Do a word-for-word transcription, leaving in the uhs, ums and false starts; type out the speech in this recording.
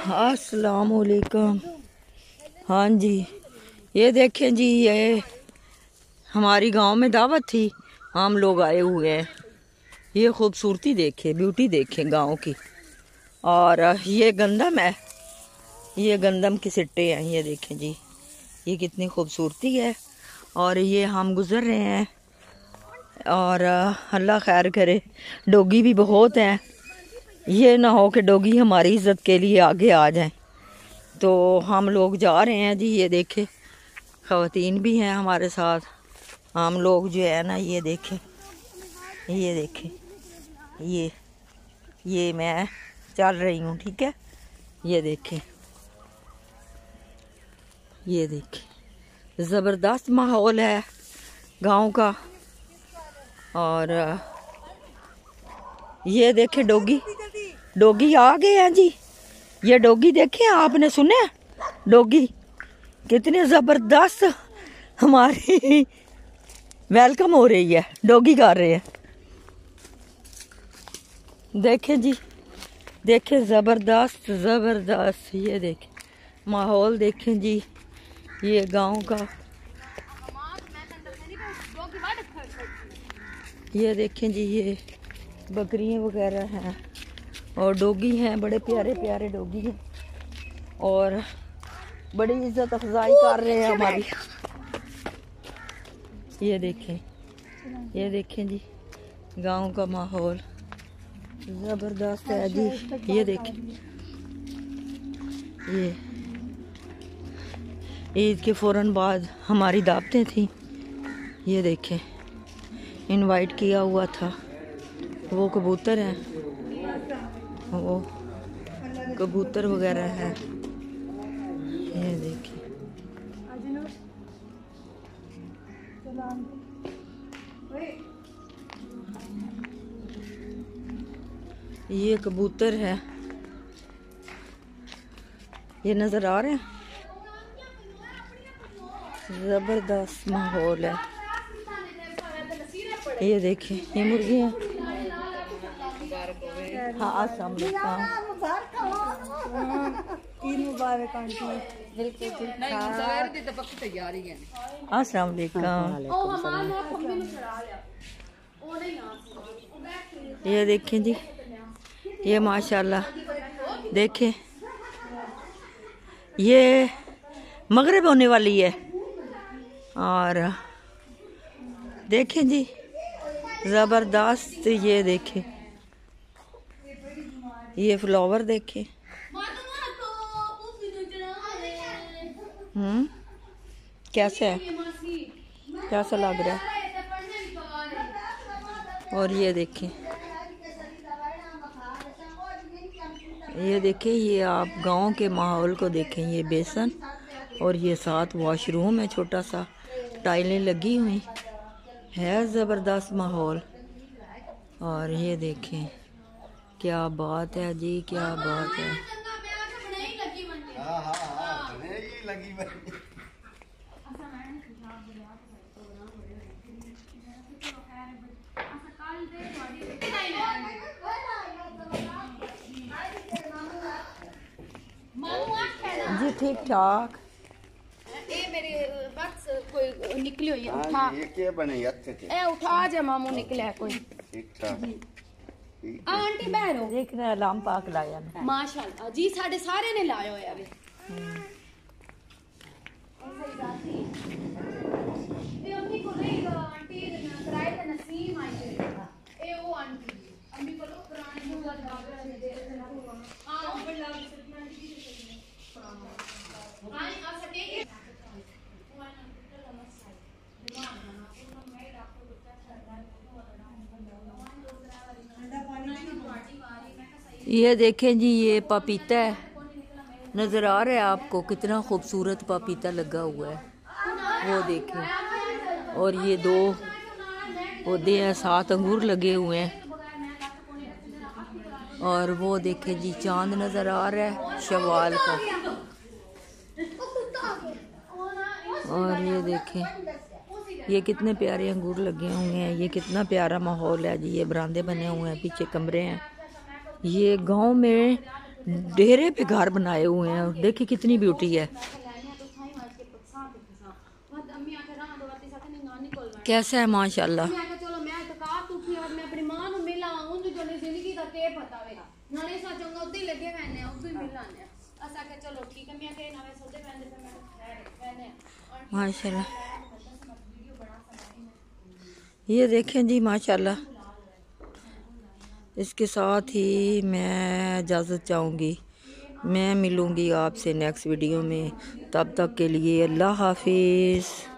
अस्सलाम वालेकुम। हाँ जी, ये देखें जी, ये हमारी गांव में दावत थी, हम लोग आए हुए हैं। ये खूबसूरती देखें, ब्यूटी देखें गांव की। और ये गंदम है, ये गंदम के सिट्टे हैं, ये देखें जी, ये कितनी खूबसूरती है। और ये हम गुजर रहे हैं और अल्लाह खैर करे। डोगी भी बहुत हैं, ये ना हो कि डोगी हमारी इज्जत के लिए आगे आ जाएं। तो हम लोग जा रहे हैं जी। ये देखें, ख़वातीन भी हैं हमारे साथ। हम लोग जो है ना, ये देखें, ये देखें, ये ये मैं चल रही हूँ, ठीक है। ये देखें, ये देखें, ज़बरदस्त माहौल है गांव का। और ये देखें, डोगी डोगी आ गए हैं जी। ये डोगी देखें, आपने सुने डोगी कितने ज़बरदस्त हमारी वेलकम हो रही है, डोगी कर रहे हैं। देखें जी, देखें, ज़बरदस्त ज़बरदस्त। ये देखें माहौल, देखें जी, ये गांव का। ये देखें जी, ये बकरियां वगैरह हैं और डोगी हैं, बड़े प्यारे प्यारे डोगी हैं और बड़ी इज्जत अफजाई कर रहे हैं हमारी। ये देखें, ये देखें जी, गांव का माहौल ज़बरदस्त है जी। ये देखें, ये ईद के फ़ौरन बाद हमारी दावतें थी। ये देखें, इनवाइट किया हुआ था। वो कबूतर हैं, वो कबूतर वगैरह हैं। ये देखिए, ये कबूतर है, ये नजर आ रहे हैं। जबरदस्त माहौल है। ये देखिए, ये मुर्गी है। हाँ, अस्सलाम वालेकुम। अस्सलाम वालेकुम। ये देखें जी, ये माशाल्लाह, देखें, ये मगरिब होने वाली है। और देखें जी, ज़बरदस्त। ये देखें, ये फ्लावर देखें। हम्म कैसे है, कैसा लग रहा है। और ये देखें, ये देखें, ये आप गांव के माहौल को देखें। ये बेसन और ये साथ वॉशरूम है, छोटा सा, टाइलें लगी हुई है, ज़बरदस्त माहौल। और ये देखें, क्या बात है जी, क्या बात है। जी ठीक ठाक। ए मेरे बस कोई निकली हुई है, उठा। ये क्या बने अच्छे थे। ए उठा जा, मामू निकला है कोई। ठीक ठाक। आंटी बहनो देख रहे अलाम पाक लाया ना। माशाल्लाह जी, साडे सारे ने लाया होया वे। ए अम्मी को नहीं, आंटी कराए थे नसीम आई है। ए वो आंटी अम्मी को पुराने मुंगा दागरा दे दे। हां ऊपर ला सतना की हां आ सटे ये देखें जी, ये पपीता है, नज़र आ रहा है आपको, कितना खूबसूरत पपीता लगा हुआ है। वो देखें, और ये दो पौधे हैं, सात अंगूर लगे हुए हैं। और वो देखें जी, चांद नज़र आ रहा है शवाल का। और ये देखें, ये कितने प्यारे अंगूर लगे हुए हैं। ये कितना प्यारा माहौल है जी। ये बरामदे बने हुए हैं, पीछे कमरे हैं। ये गांव में डेरे पे घर बनाए हुए हैं। देखिए कितनी ब्यूटी है। कैसा है माशाल्लाह। चलो मैं तो कहा तू फिर मैं अपनी मां नु मिला उन जो जिंदगी दा के पता वेगा नाले सा चंगा उदी लगे मैंने उदी मिलाने असा के चलो ठीक है मैं के नवे सोते पहनदे पे मैं पहने माशाल्लाह। ये देखें जी माशाल्लाह। इसके साथ ही मैं इजाज़त चाहूँगी। मैं मिलूँगी आपसे नेक्स्ट वीडियो में। तब तक के लिए अल्लाह हाफिज़।